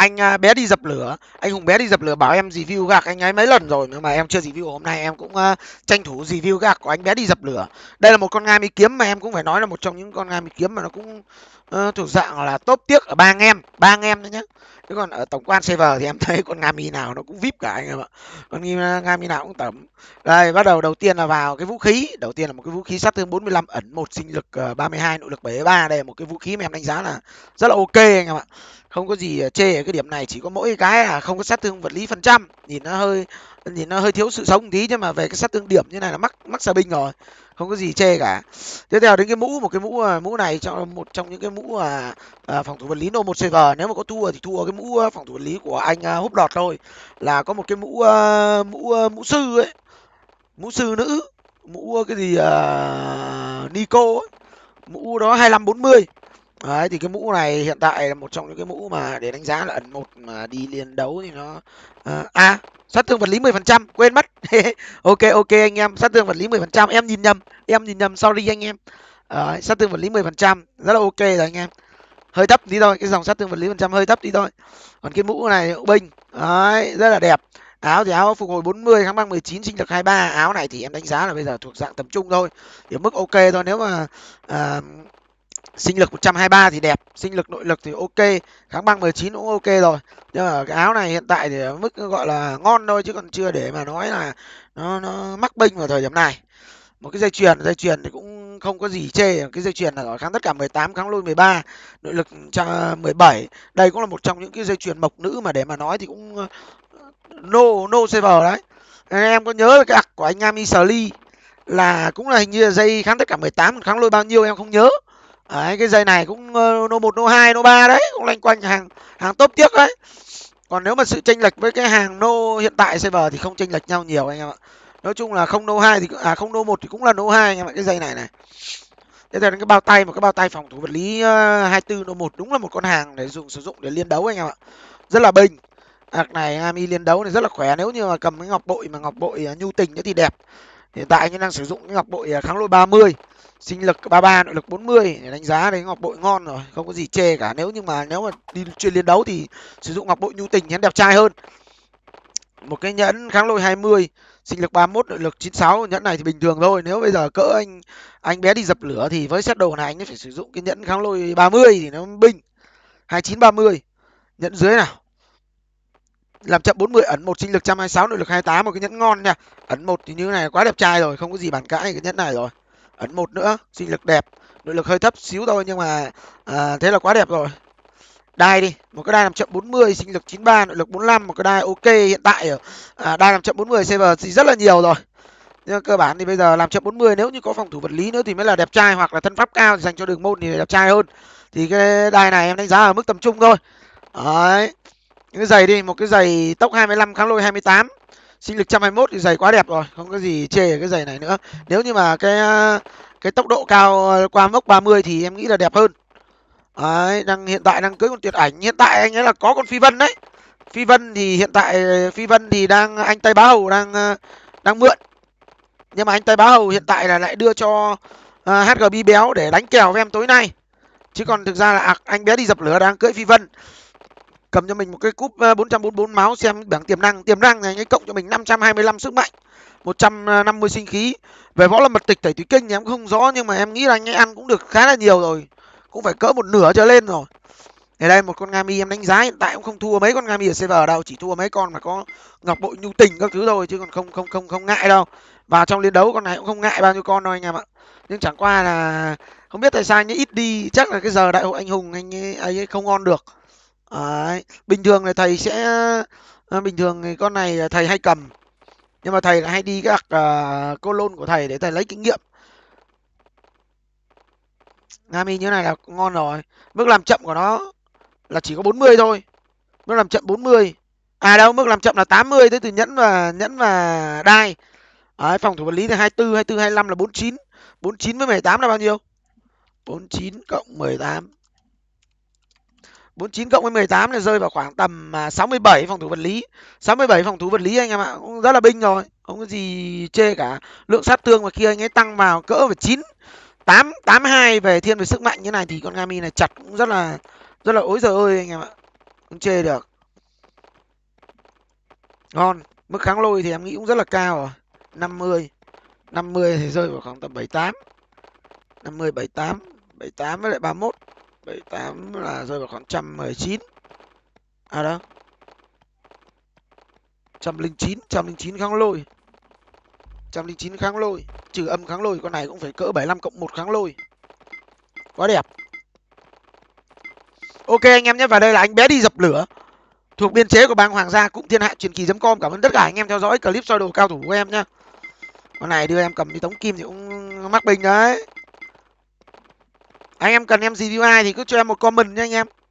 anh bé đi dập lửa, anh Hùng bé đi dập lửa bảo em review gạc anh ấy mấy lần rồi, nhưng mà em chưa review. Hôm nay em cũng tranh thủ review gạc của anh bé đi dập lửa. Đây là một con Nga mi kiếm mà em cũng phải nói là một trong những con Nga mi kiếm mà nó cũng thuộc dạng là top tiếc ở ba anh em nữa nhé. Chứ còn ở tổng quan server thì em thấy con Nga mi nào nó cũng vip cả anh em ạ. Con Nga mi nào cũng tẩm. Đây, bắt đầu đầu tiên là vào cái vũ khí. Đầu tiên là một cái vũ khí sát thương 45, ẩn 1, sinh lực 32, nội lực 73. Đây là một cái vũ khí mà em đánh giá là rất là ok anh em ạ. Không có gì chê ở cái điểm này, chỉ có mỗi cái là không có sát thương vật lý phần trăm, nhìn nó hơi thiếu sự sống một tí, nhưng mà về cái sát thương điểm như này là mắc xà binh rồi, không có gì chê cả. Tiếp theo đến cái mũ, một cái mũ này cho một trong những cái mũ phòng thủ vật lý No 1 server, nếu mà có thua thì thua cái mũ phòng thủ vật lý của anh húp đọt thôi. Là có một cái mũ sư ấy, mũ sư nữ, mũ cái gì Nico ấy. Mũ đó 25-40. Đấy, thì cái mũ này hiện tại là một trong những cái mũ mà để đánh giá là ẩn 1 mà đi liên đấu thì nó sát thương vật lý 10%, quên mất. Ok ok anh em, sát thương vật lý 10%, em nhìn nhầm, sorry anh em. Sát thương vật lý 10%, rất là ok rồi anh em. Hơi thấp tí thôi, cái dòng sát thương vật lý phần trăm hơi thấp tí thôi. Còn cái mũ này mũ binh, đấy, rất là đẹp. Áo thì áo phục hồi 40, kháng băng 19, sinh lực 23. Áo này thì em đánh giá là bây giờ thuộc dạng tầm trung thôi, ở mức ok thôi. Nếu mà sinh lực 123 thì đẹp, sinh lực nội lực thì ok, kháng băng 19 cũng ok rồi. Nhưng mà cái áo này hiện tại thì ở mức gọi là ngon thôi, chứ còn chưa để mà nói là nó mắc binh vào thời điểm này. Một cái dây chuyền thì cũng không có gì chê. Cái dây chuyền là kháng tất cả 18, kháng lôi 13, nội lực 17. Đây cũng là một trong những cái dây chuyền mộc nữ mà để mà nói thì cũng no saver đấy. Em có nhớ cái ặc của anh Ami Sli là cũng là hình như là dây kháng tất cả 18, kháng lôi bao nhiêu em không nhớ. Đấy, cái dây này cũng no 1, no 2, no 3 đấy, cũng loanh quanh hàng top tiếc đấy. Còn nếu mà sự chênh lệch với cái hàng no hiện tại server thì không chênh lệch nhau nhiều anh em ạ. Nói chung là không no 2 thì không no 1 thì cũng là no 2 anh em ạ, cái dây này này. Tiếp theo đến cái bao tay, một cái bao tay phòng thủ vật lý 24 no 1, đúng là một con hàng để sử dụng để liên đấu anh em ạ. Rất là binh. Này Ami liên đấu này rất là khỏe, nếu như mà cầm cái ngọc bội mà ngọc bội nhu tình thì đẹp. Hiện tại anh đang sử dụng cái ngọc bội kháng lôi 30, sinh lực 33, nội lực 40 để đánh giá đấy, ngọc bội ngon rồi, không có gì chê cả. Nếu mà đi chuyên liên đấu thì sử dụng ngọc bội nhu tình thì đẹp trai hơn. Một cái nhẫn kháng lôi 20, sinh lực 31, nội lực 96. Nhẫn này thì bình thường thôi, nếu bây giờ cỡ anh bé đi dập lửa thì với set đồ này anh ấy phải sử dụng cái nhẫn kháng lôi 30 thì nó binh 29 30. Nhẫn dưới nào, làm chậm 40, ẩn 1, sinh lực 126, nội lực 28. Một cái nhẫn ngon nha. Ẩn 1 thì như thế này quá đẹp trai rồi, không có gì bàn cãi cái nhẫn này rồi. Ẩn 1 nữa, sinh lực đẹp, nội lực hơi thấp xíu thôi, nhưng mà thế là quá đẹp rồi. Đai đi, một cái đai làm chậm 40, sinh lực 93, nội lực 45. Một cái đai ok, hiện tại ở đai làm chậm 40 server thì rất là nhiều rồi. Nhưng cơ bản thì bây giờ làm chậm 40 nếu như có phòng thủ vật lý nữa thì mới là đẹp trai, hoặc là thân pháp cao thì dành cho đường môn thì đẹp trai hơn. Thì cái đai này em đánh giá ở mức tầm trung thôi. Đấy. Cái giày đi, một cái giày tốc 25, kháng lôi 28, sinh lực 121 thì giày quá đẹp rồi, không có gì chê ở cái giày này nữa. Nếu như mà cái tốc độ cao qua mốc 30 thì em nghĩ là đẹp hơn. Đấy, hiện tại đang cưới con tuyệt ảnh, hiện tại anh ấy là có con phi vân đấy. Phi vân thì hiện tại phi vân thì đang anh Tây Bá Hầu đang mượn. Nhưng mà anh Tây Bá Hầu hiện tại là lại đưa cho HGB béo để đánh kèo với em tối nay. Chứ còn thực ra là anh bé đi dập lửa đang cưỡi phi vân. Cầm cho mình một cái cúp 444 máu, xem bảng tiềm năng này anh ấy cộng cho mình 525 sức mạnh, 150 sinh khí. Về võ lâm mật tịch tẩy thủy kinh thì em không rõ, nhưng mà em nghĩ là anh ấy ăn cũng được khá là nhiều rồi, cũng phải cỡ một nửa trở lên rồi. Ở đây một con Nga mi em đánh giá hiện tại cũng không thua mấy con Nga mi ở server đâu, chỉ thua mấy con mà có ngọc bội nhu tình các thứ thôi, chứ còn không ngại đâu. Vào trong liên đấu con này cũng không ngại bao nhiêu con đâu anh em ạ. Nhưng chẳng qua là không biết tại sao anh ấy ít đi, chắc là cái giờ đại hội anh hùng anh ấy không ngon được. Đấy. Bình thường là thầy sẽ bình thường thì con này thầy hay cầm, nhưng mà thầy lại hay đi các colon của thầy để thầy lấy kinh nghiệm. Nga mi như này là ngon rồi. Mức làm chậm của nó là chỉ có 40 thôi, mức làm chậm 40. Đâu, mức làm chậm là 80, tới từ nhẫn và đai. Đấy, phòng thủ vật lý thì 24, 25 là 49. 49 với 18 là bao nhiêu? 49 cộng 18. 49 cộng với 18 là rơi vào khoảng tầm 67 phòng thủ vật lý. 67 phòng thủ vật lý anh em ạ, cũng rất là binh rồi, không có gì chê cả. Lượng sát thương mà khi anh ấy tăng vào cỡ về 9, 8, 82 về thiên về sức mạnh như này thì con Nga mi này chặt cũng rất là ối giời ơi anh em ạ. Không chê được. Ngon. Mức kháng lôi thì em nghĩ cũng rất là cao rồi. 50 thì rơi vào khoảng tầm 78. 50 78, 78 với lại 31. 78 là rơi vào khoảng 119. À đâu. 109 kháng lôi. 109 kháng lôi, trừ âm kháng lôi con này cũng phải cỡ 75+1 kháng lôi. Quá đẹp. Ok anh em nhé, và đây là anh bé đi dập lửa thuộc biên chế của bang Hoàng gia cụm thiên hạ truyền kỳ.com. Cảm ơn tất cả anh em theo dõi clip soi đồ cao thủ của em nhá. Con này đưa em cầm đi tống kim thì cũng mắc bình đấy. Anh em cần em review ai thì cứ cho em một comment nha anh em.